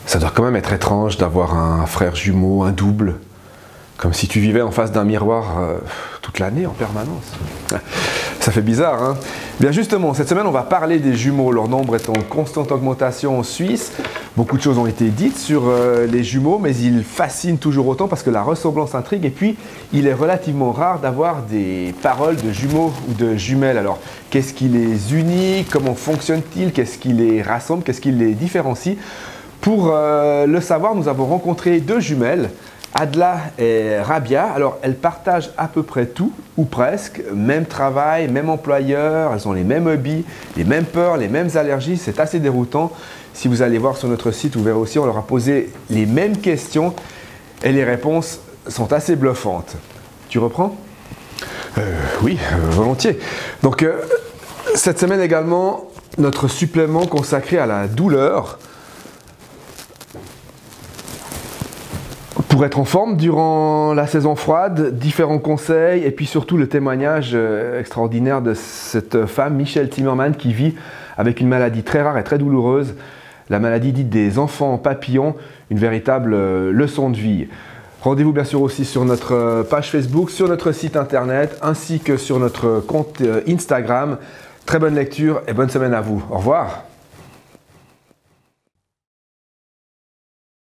Ça doit quand même être étrange d'avoir un frère jumeau, un double, comme si tu vivais en face d'un miroir toute l'année en permanence. Ça fait bizarre, hein? Bien justement, cette semaine, on va parler des jumeaux. Leur nombre est en constante augmentation en Suisse. Beaucoup de choses ont été dites sur les jumeaux, mais ils fascinent toujours autant parce que la ressemblance intrigue. Et puis, il est relativement rare d'avoir des paroles de jumeaux ou de jumelles. Alors, qu'est-ce qui les unit? Comment fonctionne-t-il? Qu'est-ce qui les rassemble? Qu'est-ce qui les différencie? Pour le savoir, nous avons rencontré deux jumelles, Adla et Rabia. Alors, elles partagent à peu près tout, ou presque, même travail, même employeur, elles ont les mêmes hobbies, les mêmes peurs, les mêmes allergies, c'est assez déroutant. Si vous allez voir sur notre site, vous verrez aussi, on leur a posé les mêmes questions et les réponses sont assez bluffantes. Tu reprends? Oui, volontiers. Donc, cette semaine également, notre supplément consacré à la douleur. Pour être en forme durant la saison froide, différents conseils et puis surtout le témoignage extraordinaire de cette femme, Michelle Timmerman, qui vit avec une maladie très rare et très douloureuse, la maladie dite des enfants papillons, une véritable leçon de vie. Rendez-vous bien sûr aussi sur notre page Facebook, sur notre site internet ainsi que sur notre compte Instagram. Très bonne lecture et bonne semaine à vous. Au revoir.